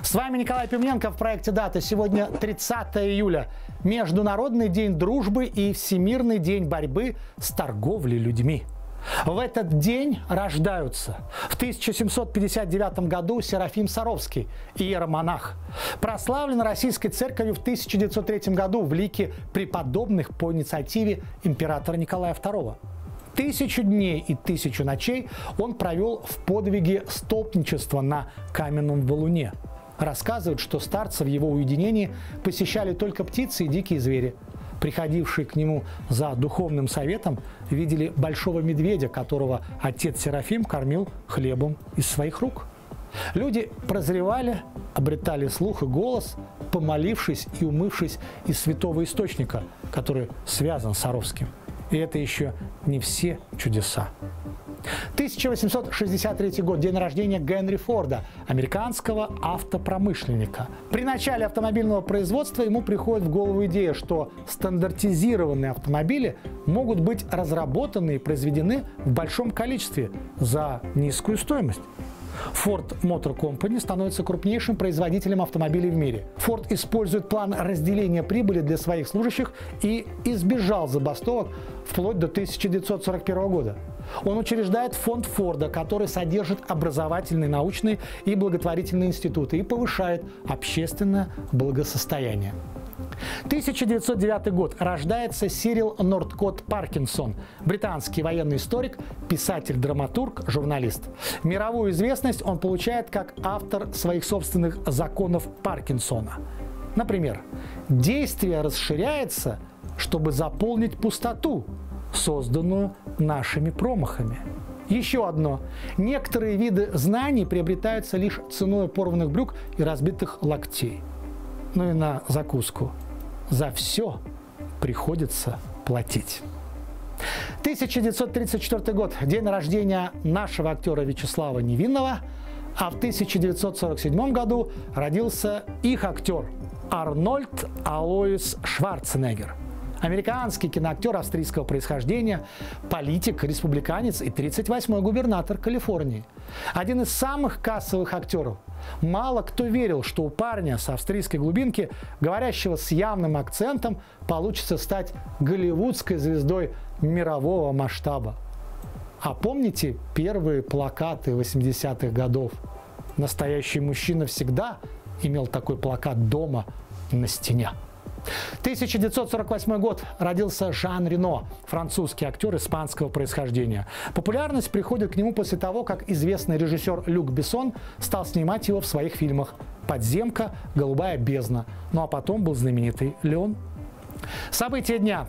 С вами Николай Пименко в проекте «Дата». Сегодня 30 июля. Международный день дружбы и Всемирный день борьбы с торговлей людьми. В этот день рождаются в 1759 году Серафим Саровский, иеромонах. Прославлен Российской церковью в 1903 году в лике преподобных по инициативе императора Николая II. 1000 дней и 1000 ночей он провел в подвиге столпничества на каменном валуне. Рассказывают, что старца в его уединении посещали только птицы и дикие звери. Приходившие к нему за духовным советом видели большого медведя, которого отец Серафим кормил хлебом из своих рук. Люди прозревали, обретали слух и голос, помолившись и умывшись из святого источника, который связан с Саровским. И это еще не все чудеса. 1863 год – день рождения Генри Форда, американского автопромышленника. При начале автомобильного производства ему приходит в голову идея, что стандартизированные автомобили могут быть разработаны и произведены в большом количестве за низкую стоимость. Ford Motor Company становится крупнейшим производителем автомобилей в мире. Ford использует план разделения прибыли для своих служащих и избежал забастовок вплоть до 1941 года. Он учреждает фонд Форда, который содержит образовательные, научные и благотворительные институты и повышает общественное благосостояние. 1909 год. Рождается Сирил Нордкот Паркинсон, британский военный историк, писатель, драматург, журналист. Мировую известность он получает как автор своих собственных законов Паркинсона. Например, действие расширяется, чтобы заполнить пустоту, созданную нашими промахами. Еще одно. Некоторые виды знаний приобретаются лишь ценой порванных брюк и разбитых локтей. Ну и на закуску. За все приходится платить. 1934 год. День рождения нашего актера Вячеслава Невинного. А в 1947 году родился их актер Арнольд Алоис Шварценеггер. Американский киноактер австрийского происхождения, политик, республиканец и 38-й губернатор Калифорнии. Один из самых кассовых актеров. Мало кто верил, что у парня с австрийской глубинки, говорящего с явным акцентом, получится стать голливудской звездой мирового масштаба. А помните первые плакаты 80-х годов? Настоящий мужчина всегда имел такой плакат дома на стене. 1948 год. Родился Жан Рено, французский актер испанского происхождения. Популярность приходит к нему после того, как известный режиссер Люк Бессон стал снимать его в своих фильмах «Подземка», «Голубая бездна». Ну а потом был знаменитый «Леон». События дня.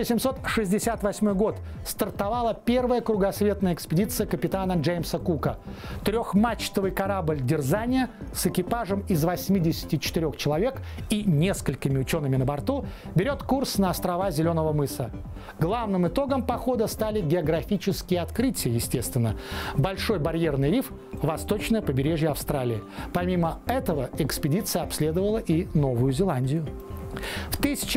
1768 год. Стартовала первая кругосветная экспедиция капитана Джеймса Кука. Трехмачтовый корабль «Дерзания» с экипажем из 84 человек и несколькими учеными на борту берет курс на острова Зеленого мыса. Главным итогом похода стали географические открытия, естественно. Большой барьерный риф, восточное побережье Австралии. Помимо этого, экспедиция обследовала и Новую Зеландию. В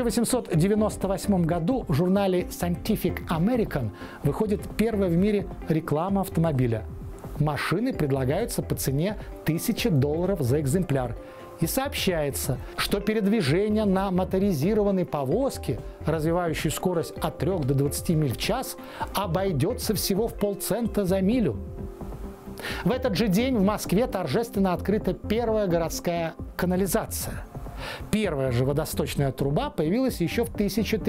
1898 году в журнале Scientific American выходит первая в мире реклама автомобиля. Машины предлагаются по цене $1000 за экземпляр. И сообщается, что передвижение на моторизированной повозке, развивающей скорость от 3 до 20 миль в час, обойдется всего в полцента за милю. В этот же день в Москве торжественно открыта первая городская канализация. Первая же водосточная труба появилась еще в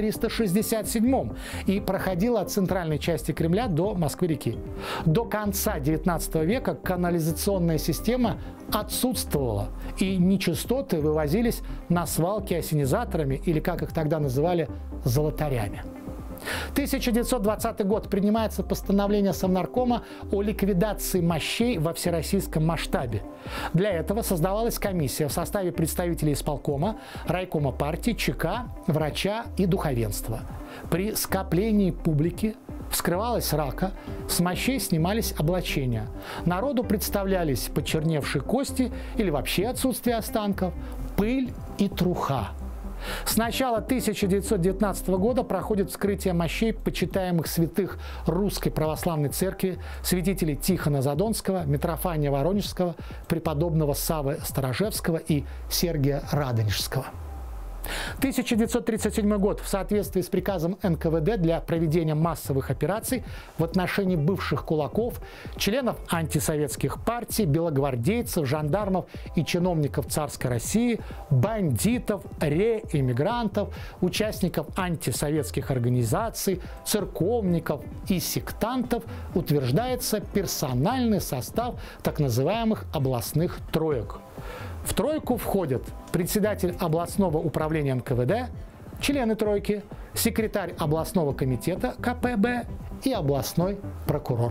1367 и проходила от центральной части Кремля до Москвы-реки. До конца XIX века канализационная система отсутствовала, и нечистоты вывозились на свалки ассенизаторами, или, как их тогда называли, золотарями. 1920 год. Принимается постановление Совнаркома о ликвидации мощей во всероссийском масштабе. Для этого создавалась комиссия в составе представителей исполкома, райкома партии, ЧК, врача и духовенства. При скоплении публики вскрывалась рака, с мощей снимались облачения. Народу представлялись почерневшие кости или вообще отсутствие останков, пыль и труха. С начала 1919 года проходит вскрытие мощей почитаемых святых Русской Православной Церкви, святителей Тихона Задонского, Митрофания Воронежского, преподобного Саввы Старожевского и Сергия Радонежского. 1937 год. В соответствии с приказом НКВД для проведения массовых операций в отношении бывших кулаков, членов антисоветских партий, белогвардейцев, жандармов и чиновников царской России, бандитов, реэмигрантов, участников антисоветских организаций, церковников и сектантов утверждается персональный состав так называемых областных троек. В тройку входят председатель областного управления НКВД, члены тройки, секретарь областного комитета КПБ и областной прокурор.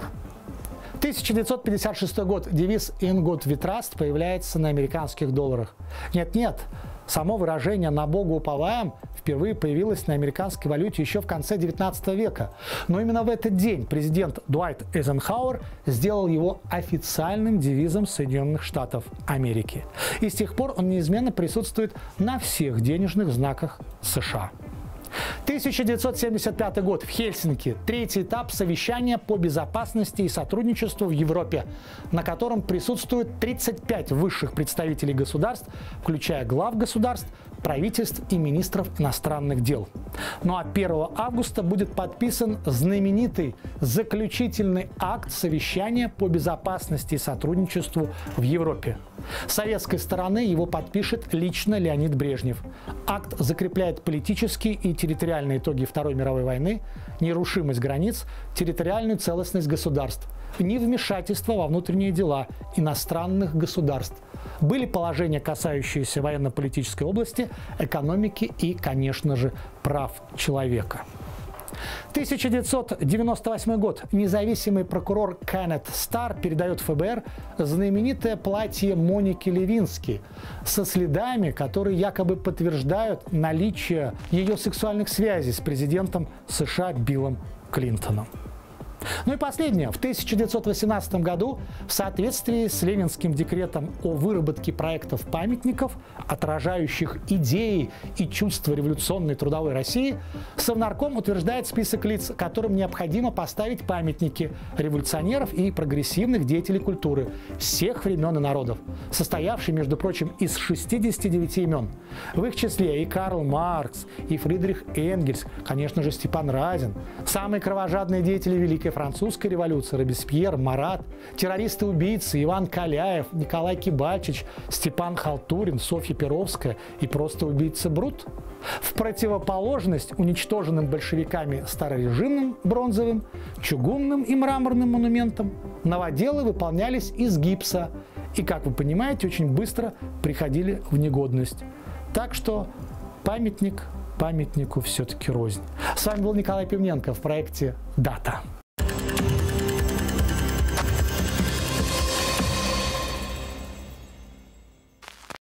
1956 год. Девиз «In God we trust» появляется на американских долларах. Нет-нет, само выражение «на Бога уповаем» впервые появилось на американской валюте еще в конце 19 века. Но именно в этот день президент Дуайт Эйзенхауэр сделал его официальным девизом Соединенных Штатов Америки. И с тех пор он неизменно присутствует на всех денежных знаках США. 1975 год. В Хельсинки. Третий этап совещания по безопасности и сотрудничеству в Европе, на котором присутствуют 35 высших представителей государств, включая глав государств, правительств и министров иностранных дел. Ну а 1 августа будет подписан знаменитый заключительный акт совещания по безопасности и сотрудничеству в Европе. С советской стороны его подпишет лично Леонид Брежнев. Акт закрепляет политические и территориальные итоги Второй мировой войны, нерушимость границ, территориальную целостность государств, невмешательство во внутренние дела иностранных государств. Были положения, касающиеся военно-политической области, экономики и, конечно же, прав человека. 1998 год. Независимый прокурор Кеннет Старр передает ФБР знаменитое платье Моники Левински со следами, которые якобы подтверждают наличие ее сексуальных связей с президентом США Биллом Клинтоном. Ну и последнее. В 1918 году в соответствии с Ленинским декретом о выработке проектов памятников, отражающих идеи и чувства революционной трудовой России, Совнарком утверждает список лиц, которым необходимо поставить памятники революционеров и прогрессивных деятелей культуры всех времен и народов, состоявший, между прочим, из 69 имен. В их числе и Карл Маркс, и Фридрих Энгельс, конечно же, Степан Разин, самые кровожадные деятели Великой Французской революции: Робеспьер, Марат, террористы-убийцы Иван Каляев, Николай Кибальчич, Степан Халтурин, Софья Перовская и просто убийца Брут. В противоположность уничтоженным большевиками старорежимным бронзовым, чугунным и мраморным монументам новоделы выполнялись из гипса и, как вы понимаете, очень быстро приходили в негодность. Так что памятник памятнику все-таки рознь. С вами был Николай Пивненко в проекте «Дата».